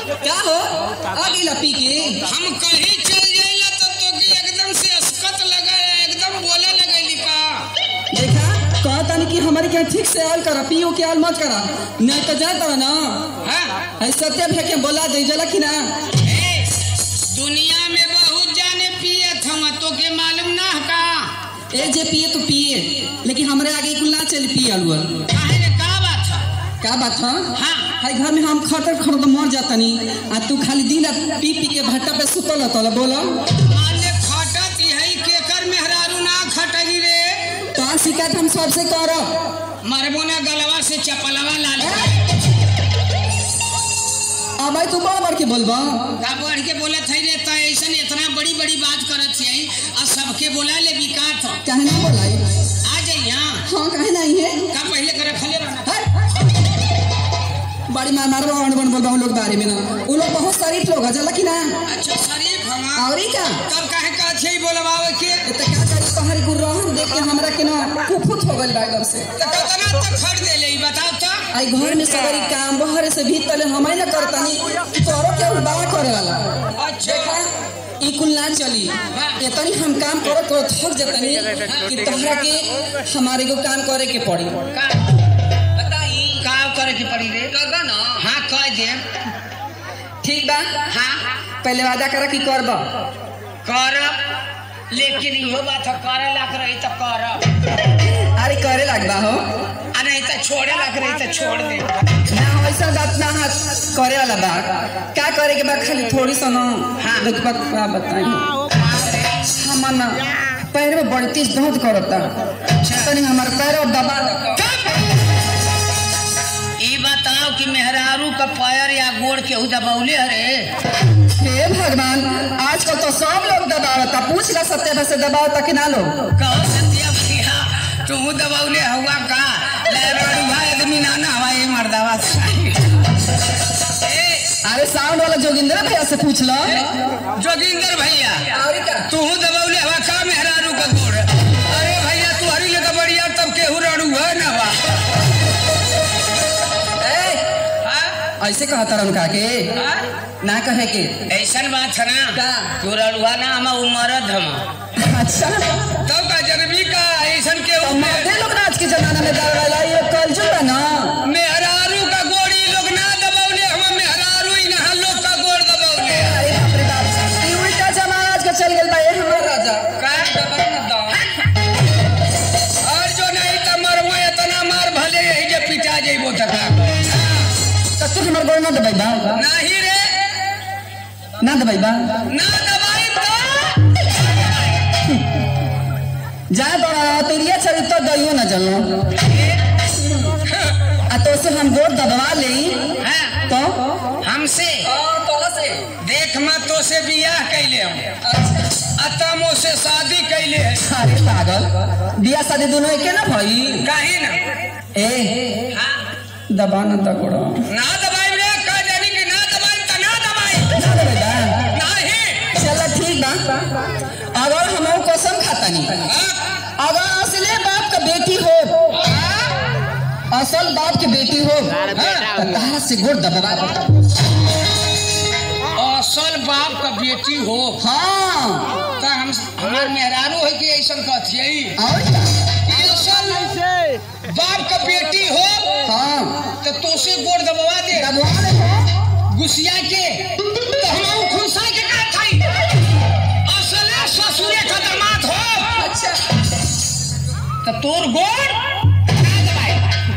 क्या हो आगे लपी के हम कहीं चल जाइला तो की एकदम से अस्कत लगा एकदम बोले लगैली का। देखा कहता नहीं कि हमारे क्या ठीक से आल करा पियो के आल मत करा नहीं तो जाता ना। हां ऐसा सत्य है के बोला दे जला कि ना दुनिया में बहुत जाने पिए थम तो के मालूम ना का ए जे पिए तो पिए लेकिन हमरे आगे कुल ना चल पिए अलवर काहे रे का बात है क्या बात है। हां हाय घर में हम खटर खड़ मर जाता नहीं आ तू खाली दिन पी पी के भट्टा पे सुतल तल बोलो माने खटत यही केकर मेहरारू ना खटगी रे तो शिकायत हम सबसे करब मरबो ना गलवा से चपलवा लाल अब तू बार के बोलबा का बढ़ के बोलत है रे त ऐसन इतना बड़ी बड़ी बात करत है आ सबके बोला ले बिकात काहे ना बोलाई आ जाई हां हां काहे नहीं है का पहले करे खले रहना बड़ी मार बन बोलबा लोग बारे में ना वो लोग बहुत शरीफ लोग है जला कि ना। अच्छा शरीफ हवा और क्या तब काहे का छे बोलवावे के त क्या करी तोहरी गुरहन देख के हमरा के ना कुफुत हो गइल बागम से त कतना तक खड़ दे ले बताओ त आई घर में सगरी काम बहरे से भीतर हमें ना करतानी तोरो के उड़ा करे वाला अच्छा ई कुल ना चली इतनी हम काम करो तो थक जतनी कि तोहरा के हमारे को काम करे के पड़ी का बताई का करे के पड़ी रे करबा ना हां कह दे ठीक बा हां पहले वादा करा कि करबा करब लेकिन इहो बात करे लाग रही त करब अरे करे लगबा हो आ नहीं त छोड़े लाग रही त छोड़ दे ना वैसा बात ना हाथ करे वाला बा क्या करे के बा खाली थोड़ी सा ना देख बात बताई हम ना पैर में बड़ी तेज दर्द करता तनी हमार पैर और दबा ई बताओ कि मेहरारू का पैर या गोड़ केहू दबौले हरे हे भगवान आजकल तो सब लोग दबावता पूछ ला सत्य से दबावता कि ना लोग कहो सत्या भैया तू दबौले हुआ का लेबरू भाई आदमी ना ना हवाई मर्दावा अरे साउंड वाला जोगिंदर भैया से पूछ लो जोगिंदर भैया और क्या तू दबौले हवा का मेहरारू का गोड़ अरे भैया तू हरी लेकर बढ़िया तब केहू रड़ू है ना बा ऐसे कहता रन का के ना कहे के ऐसन बात है ना का तू रड़ुआ ना हम उमरद हम अच्छा तब का जनमी का ऐसन के मर्दे लोग आज के जमाना में दबावला ये कलजुग है ना मेहरारू का गोड़ी लोग ना दबौले हम मेहरारू ही ना लोग का गोड़ दबौले अरे बाप रे बाप ई उल्टा जमाना आज का चल गेल बा ये हमर राजा का दबा न दो और जो नहीं त मरवा इतना मार भले यही जे पिटा जइबो तका तू हमर गोड़ ना दबाई बा नहीं रे ना दबाई बा ना दबाई तो जा बड़ा तेरिया चली तो दइयो ना जलो आ तो से हम गोड़ दबवा ले हां तो हमसे तो से देख मत तो से बियाह कैले हम अतमो से शादी कैले है अरे पागल बियाह शादी दोनों एके ना भई काहे ना ए हां दबा ना त गोड़ ना दबाई रे का जानी कि ना दबाई त ना दबाई ना दबाई बा नहीं चल ठीक बा अगर हम कसम खातानी अगर असले बाप का बेटी हो असल बाप की बेटी हो तो तारा से गोड़ दबा असल बाप का बेटी हो हाँ त हम हमार मेहरारू है कि ऐसन कहथियई और क्या असल बाप का बेटी हो हाँ तो तोसे गोड़ दबवा दे दबवा दे हो गुसिया के तो हम खुनसा के का थाई असले ससुरे का दामाद हो अच्छा तो तोर गोड़ ना दबाई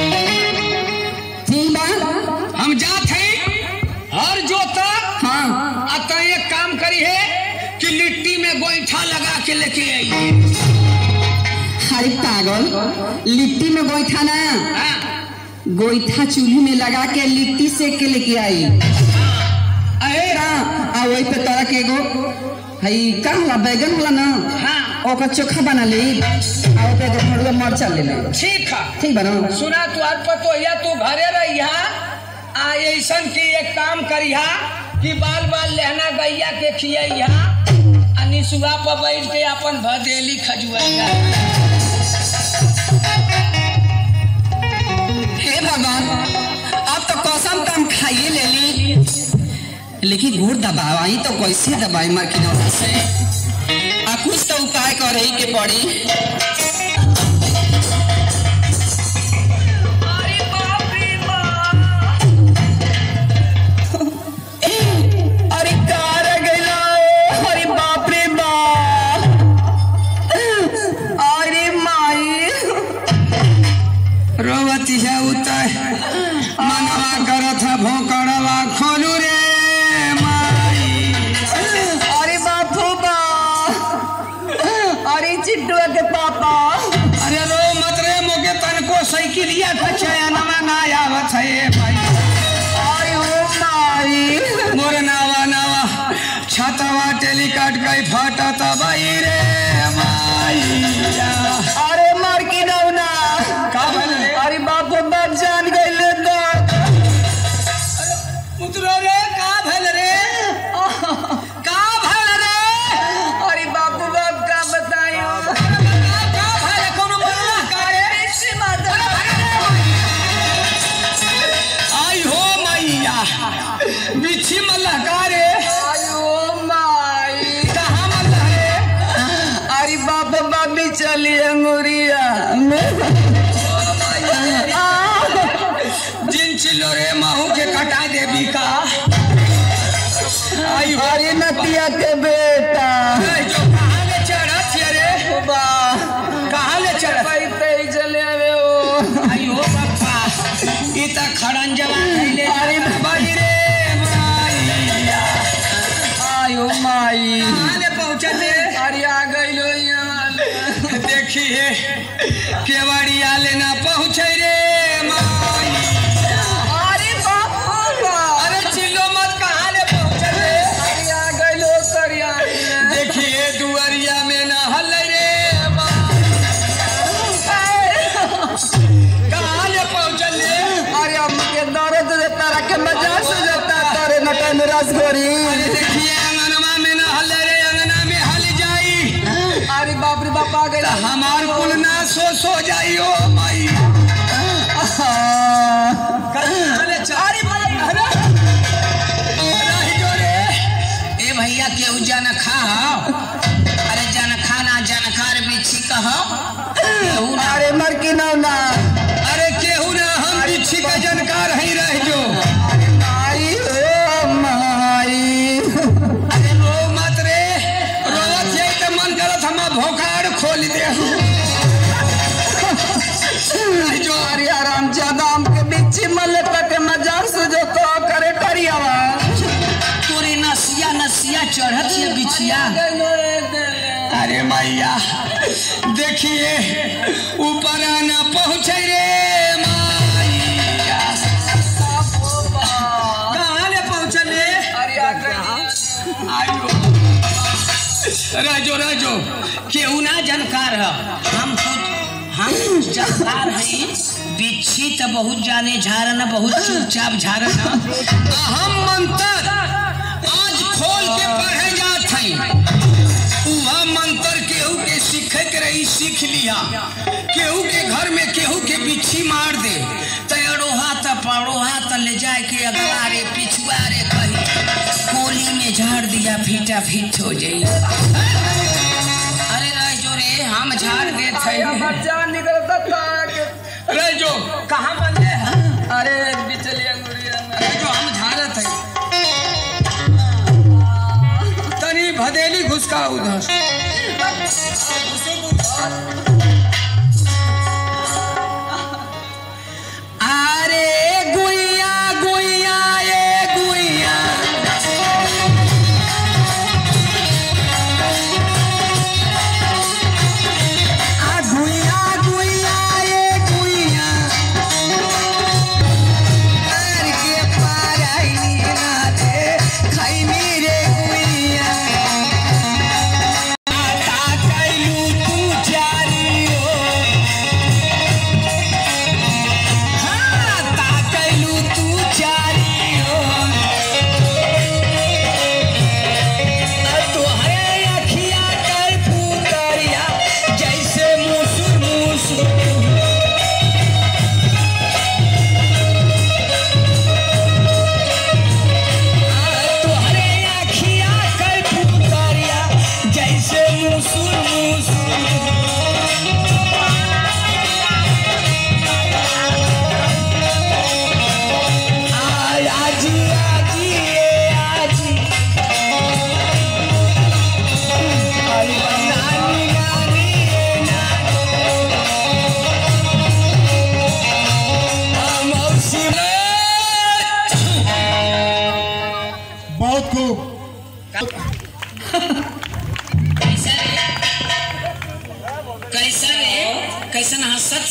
ठीक बा हम जात हैं और जो तक हाँ अतः एक काम करी है कि लिट्टी में गोईठा लगा के लेके आई अरे पागल लिट्टी में गोईठा ना हाँ गोईठा चूल्हे में लगा के लिट्टी सेक के लेके आई अरे आ वही पे तरह के एगो हई का होला बैगन होला ना हाँ ओकर चोखा बना ले आ पे एगो फड़ुआ मरचा ले ले ठीक है ठीक बना सुना तू आज पतो या तू घरे रहिया आ ऐसन की एक काम करिहा कि बाल बाल लहना गैया के खियैया आ निसुआ पर बैठ के अपन भदेली खजुआइया हे भगवान अब तो कसम काम खाइए ले ली लेकिन गोड़ दबावाई तो कैसे दबाई मरकिनौना से आ कुछ तो उपाय करे के पड़ी। मनवा करत भोकड़वा खोलू रे माई। अरे बापू बा, अरे चिट्टू के पापा, अरे रो मत रे मोके तनको साइकिलिया कछया नवा ना आवत है भाई। आयो माई मोर नावा नावा छतवा टेलीकाट कई फाटा तबाई रे माई। अरे मरकिनौना का भले अरे बापू बाप जान गइले मुतरो रे का भल रे का भल रे। अरे बापू बाप का बताइयो का भल कोनो मरला का रे इसी माता आई हो मैया बिछी मल्ला का रे। आयो माई कहां मल्ला रे। अरे बापू बाप भी चली अंगुरिया जिन चिल्लो रे महू के कटा देवी का। आई हो अरे नतिया के बेटा जो कहां ले चढ़त रे बा कहां ले चढ़त पैते चले आवे ओ। आई हो बापा ई त खड़ंजवा खइले अरे बाई रे माईया। आयो माई कहां ले पहुंचले। अरे आ गइलो यहाँ देखिए केवड़िया ले ना पहुंचे रे माई। अरे बापू बा अरे चिल्लो मत कहां ले पहुंचले। अरे आ गइलो करिया देखिए दुआरिया में ना हल रे माई। कहां ले पहुंचले। अरे हमके दर्द देता रखे मजा से जाता तारे नटन रसगोरी। अरे देखिए अंगनमा में ना हल रे अंगना में हल जाई। अरे बाप रे बाप आ गइल हमार कुल ना सो जाइयो माई। अरे ए भैया केहू जन खा। अरे जन खाना जन खार बिछी कह केहू ना। अरे मरकिनौना अरे केहू ना हम बिछी का जनकार है रह जो। माई ओ माई अरे रो मत रे रोवत है तो मन करत हम भोकाड़ खोल दे। जो अरे आराम ज्यादा हमके बिच्छी मले तक मजाक से जो तो करे टरियावा तोरे नसिया नसिया चढ़त है बिछिया। अरे मैया देखिए ऊपर ना पहुंचे रे मैया। कहां ले पहुंचले। अरे आ गई आयो राजो राजो केहू ना जानकार है। हम जानकार हैं। बिच्छी तो बहुत जाने झारन बहुत चुपचाप झारन। हम मंत्र आज खोल के पढ़े जात हैं। वह मंत्र केहू के सीखे के रही सीख लिया। केहू के घर में केहू के बिच्छी मार दे तड़ोहा त पड़ोहा त ले जाए के अगला रे पिछुआ रे कही कोली में झाड़ दिया फीटा फीट हो जाई। अरे राजो रे हम झाड़ दे थे जान निकलता था राजो कहाँ बंदे हैं। अरे बिचली अंगुरिया राजो हम झाड़त है तनी भदेली घुसका उधर। अरे गुइया गुइया ये गुइया गुइया गुइया ये गुइया के पाराई ना दे खाई मेरे गुइया। आता कैलू तू जारी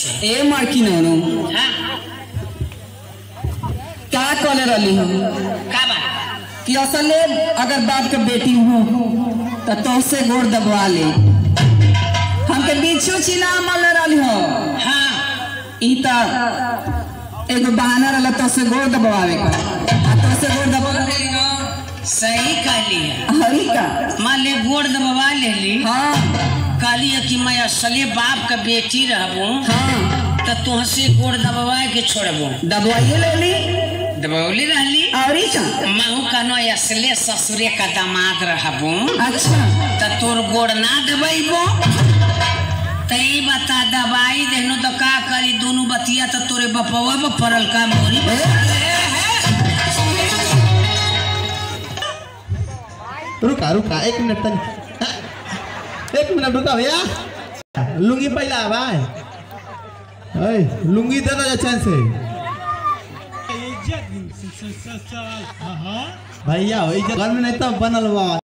से ए मार्की नोनो हाँ क्या कॉले रही हम का बात कि असले अगर बाप के बेटी हो तो तोसे गोड़ दबवा ले हमके बीचो चिना मल रही हो हाँ इता एगो बहाना रहला तोसे गोड़ दबवावे का आ तोसे गोड़ दबवा सही कहली है हरी का मान ले गोड़ दबवा ले ली हाँ कहली है कि मैं असली बाप का बेटी रहबू हाँ तो तुहसे गोड़ दबवा के छोड़बू दबवाइए ले ली दबौली रहली और का महू कनो असले ससुरे का दामाद रहबू अच्छा तो तोर गोड़ ना दबैबो तई बता दबाई देनो तो का करी दोनों बतिया तो तोरे बपवा पर पड़ल का मोरी रुका रुका 1 मिनट तक 1 मिनट रुका भैया लुंगी पहला भाई लुंगी दे दो चैन से भैया घर में नहीं तो बनल बा